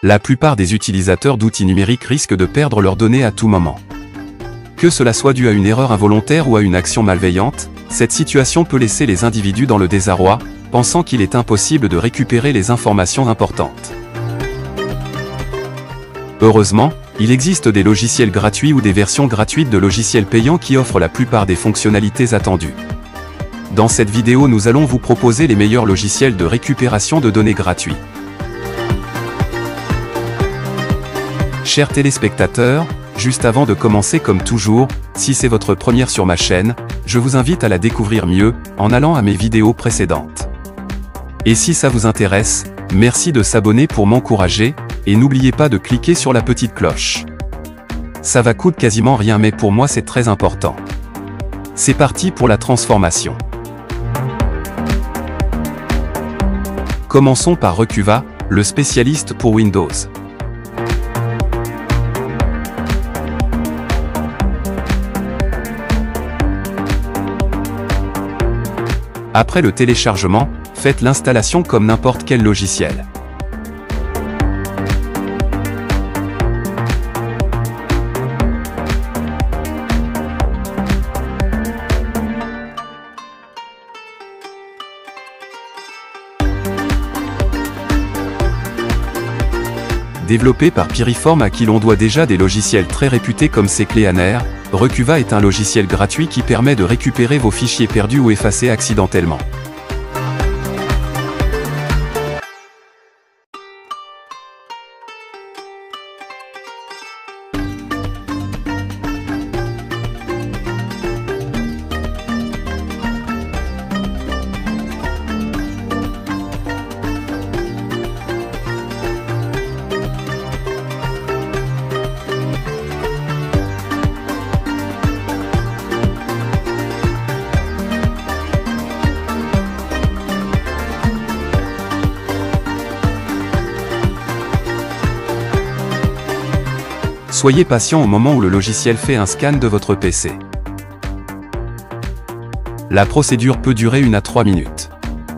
La plupart des utilisateurs d'outils numériques risquent de perdre leurs données à tout moment. Que cela soit dû à une erreur involontaire ou à une action malveillante, cette situation peut laisser les individus dans le désarroi, pensant qu'il est impossible de récupérer les informations importantes. Heureusement, il existe des logiciels gratuits ou des versions gratuites de logiciels payants qui offrent la plupart des fonctionnalités attendues. Dans cette vidéo, nous allons vous proposer les meilleurs logiciels de récupération de données gratuits. Chers téléspectateurs, juste avant de commencer comme toujours, si c'est votre première sur ma chaîne, je vous invite à la découvrir mieux, en allant à mes vidéos précédentes. Et si ça vous intéresse, merci de s'abonner pour m'encourager, et n'oubliez pas de cliquer sur la petite cloche. Ça va coûter quasiment rien mais pour moi c'est très important. C'est parti pour la transformation. Commençons par Recuva, le spécialiste pour Windows. Après le téléchargement, faites l'installation comme n'importe quel logiciel. Développé par Piriform à qui l'on doit déjà des logiciels très réputés comme CCleaner, Recuva est un logiciel gratuit qui permet de récupérer vos fichiers perdus ou effacés accidentellement. Soyez patient au moment où le logiciel fait un scan de votre PC. La procédure peut durer 1 à 3 minutes.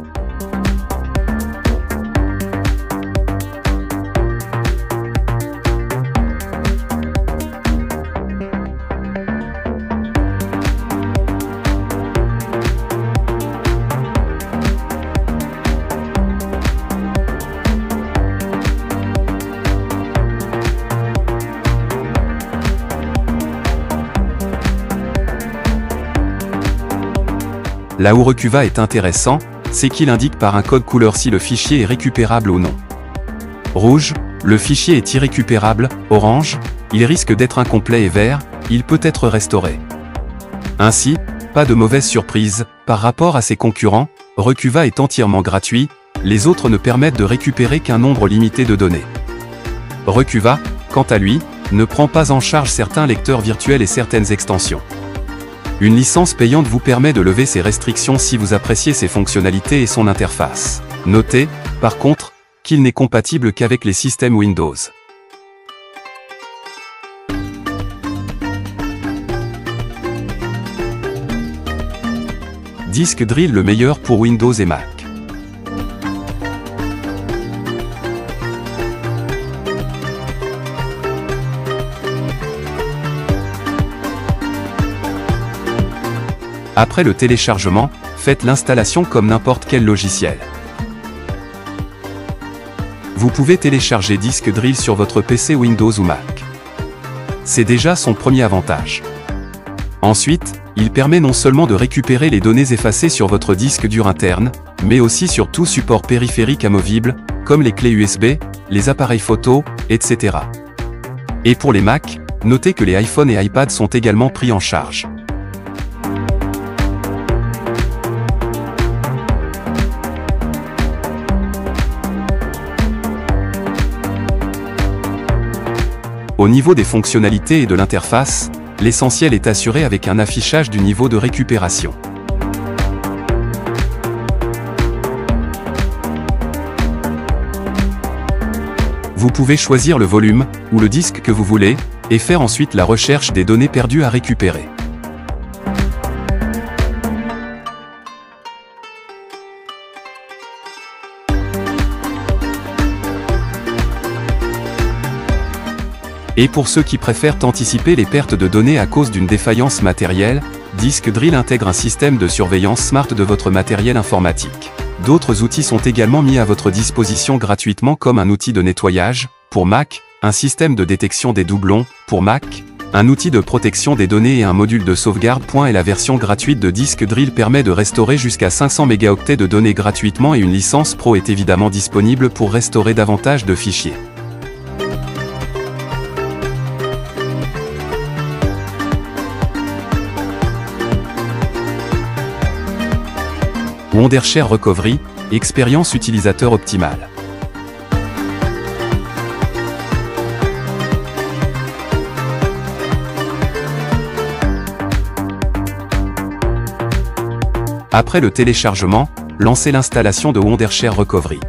Là où Recuva est intéressant, c'est qu'il indique par un code couleur si le fichier est récupérable ou non. Rouge, le fichier est irrécupérable, orange, il risque d'être incomplet et vert, il peut être restauré. Ainsi, pas de mauvaise surprise, par rapport à ses concurrents, Recuva est entièrement gratuit, les autres ne permettent de récupérer qu'un nombre limité de données. Recuva, quant à lui, ne prend pas en charge certains lecteurs virtuels et certaines extensions. Une licence payante vous permet de lever ces restrictions si vous appréciez ses fonctionnalités et son interface. Notez, par contre, qu'il n'est compatible qu'avec les systèmes Windows. Disk Drill le meilleur pour Windows et Mac. Après le téléchargement, faites l'installation comme n'importe quel logiciel. Vous pouvez télécharger Disk Drill sur votre PC Windows ou Mac. C'est déjà son premier avantage. Ensuite, il permet non seulement de récupérer les données effacées sur votre disque dur interne, mais aussi sur tout support périphérique amovible, comme les clés USB, les appareils photo, etc. Et pour les Mac, notez que les iPhones et iPads sont également pris en charge. Au niveau des fonctionnalités et de l'interface, l'essentiel est assuré avec un affichage du niveau de récupération. Vous pouvez choisir le volume, ou le disque que vous voulez, et faire ensuite la recherche des données perdues à récupérer. Et pour ceux qui préfèrent anticiper les pertes de données à cause d'une défaillance matérielle, Disk Drill intègre un système de surveillance smart de votre matériel informatique. D'autres outils sont également mis à votre disposition gratuitement comme un outil de nettoyage, pour Mac, un système de détection des doublons, pour Mac, un outil de protection des données et un module de sauvegarde. Et la version gratuite de Disk Drill permet de restaurer jusqu'à 500 mégaoctets de données gratuitement et une licence Pro est évidemment disponible pour restaurer davantage de fichiers. Wondershare Recovery, expérience utilisateur optimale. Après le téléchargement, lancez l'installation de Wondershare Recovery.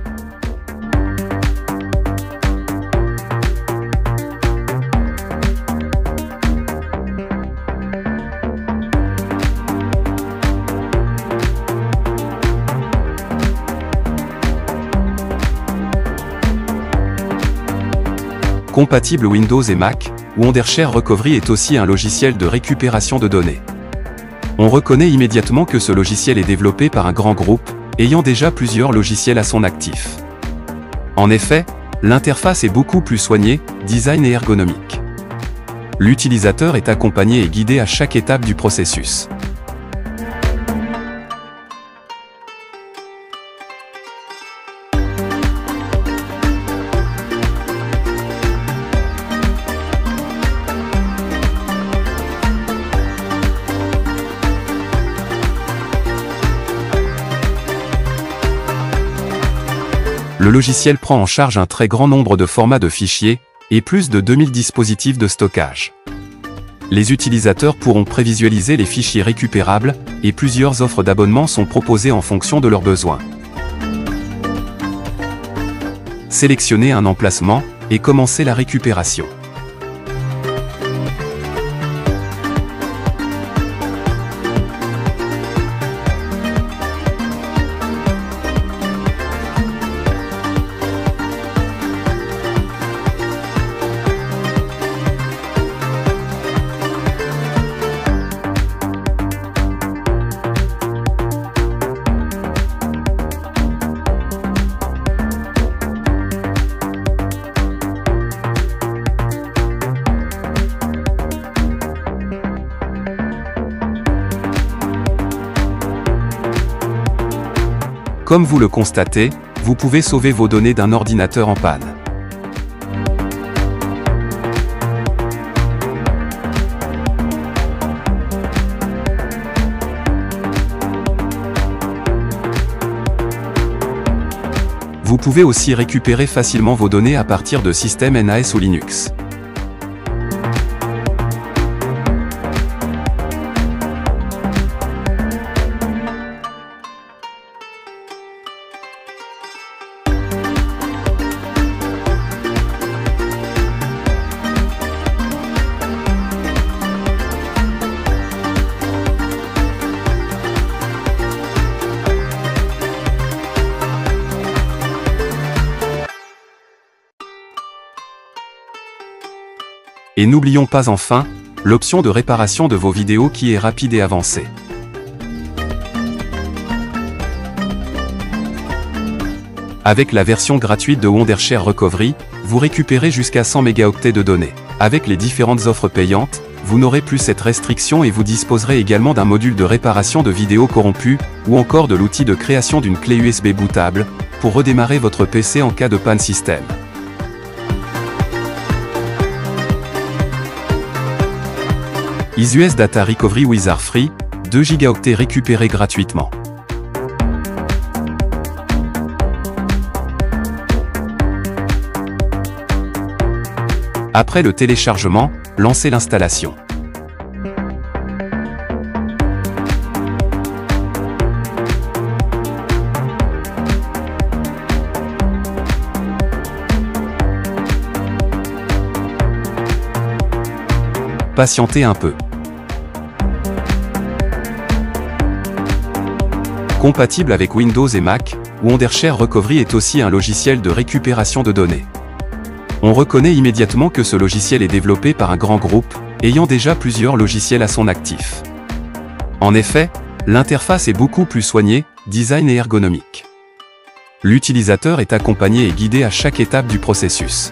Compatible Windows et Mac, Wondershare Recovery est aussi un logiciel de récupération de données. On reconnaît immédiatement que ce logiciel est développé par un grand groupe, ayant déjà plusieurs logiciels à son actif. En effet, l'interface est beaucoup plus soignée, design et ergonomique. L'utilisateur est accompagné et guidé à chaque étape du processus. Le logiciel prend en charge un très grand nombre de formats de fichiers, et plus de 2000 dispositifs de stockage. Les utilisateurs pourront prévisualiser les fichiers récupérables, et plusieurs offres d'abonnement sont proposées en fonction de leurs besoins. Sélectionnez un emplacement, et commencez la récupération. Comme vous le constatez, vous pouvez sauver vos données d'un ordinateur en panne. Vous pouvez aussi récupérer facilement vos données à partir de systèmes NAS ou Linux. Et n'oublions pas enfin, l'option de réparation de vos vidéos qui est rapide et avancée. Avec la version gratuite de Wondershare Recovery, vous récupérez jusqu'à 100 mégaoctets de données. Avec les différentes offres payantes, vous n'aurez plus cette restriction et vous disposerez également d'un module de réparation de vidéos corrompues, ou encore de l'outil de création d'une clé USB bootable, pour redémarrer votre PC en cas de panne système. EasyUS Data Recovery Wizard Free, 2 Go récupérés gratuitement. Après le téléchargement, lancez l'installation. Patientez un peu. Compatible avec Windows et Mac, Wondershare Recovery est aussi un logiciel de récupération de données. On reconnaît immédiatement que ce logiciel est développé par un grand groupe, ayant déjà plusieurs logiciels à son actif. En effet, l'interface est beaucoup plus soignée, design et ergonomique. L'utilisateur est accompagné et guidé à chaque étape du processus.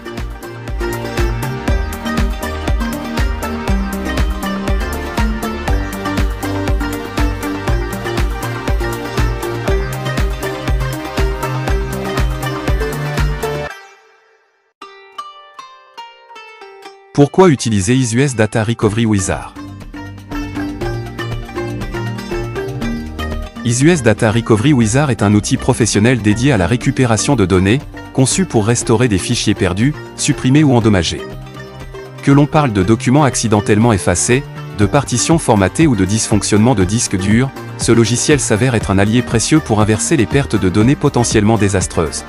Pourquoi utiliser EasyUS Data Recovery Wizard? EasyUS Data Recovery Wizard est un outil professionnel dédié à la récupération de données, conçu pour restaurer des fichiers perdus, supprimés ou endommagés. Que l'on parle de documents accidentellement effacés, de partitions formatées ou de dysfonctionnement de disques durs, ce logiciel s'avère être un allié précieux pour inverser les pertes de données potentiellement désastreuses.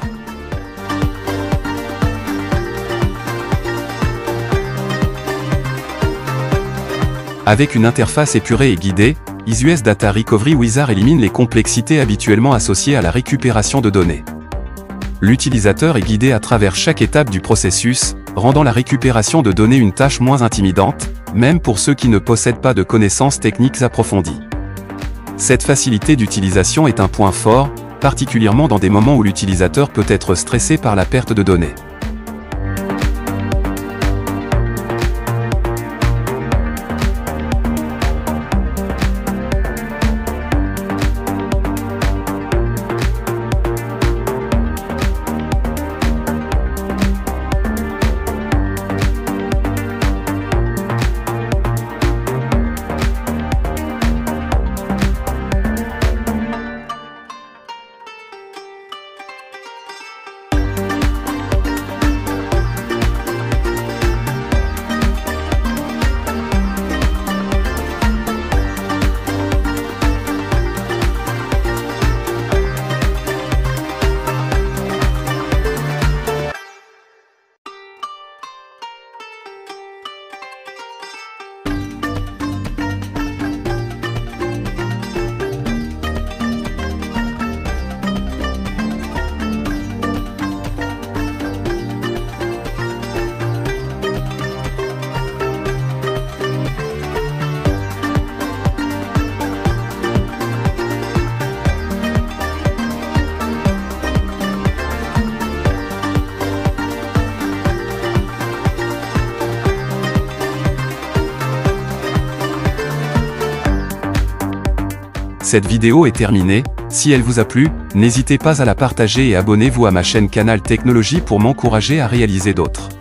Avec une interface épurée et guidée, EasyUS Data Recovery Wizard élimine les complexités habituellement associées à la récupération de données. L'utilisateur est guidé à travers chaque étape du processus, rendant la récupération de données une tâche moins intimidante, même pour ceux qui ne possèdent pas de connaissances techniques approfondies. Cette facilité d'utilisation est un point fort, particulièrement dans des moments où l'utilisateur peut être stressé par la perte de données. Cette vidéo est terminée, si elle vous a plu, n'hésitez pas à la partager et abonnez-vous à ma chaîne Canal Technologie pour m'encourager à réaliser d'autres.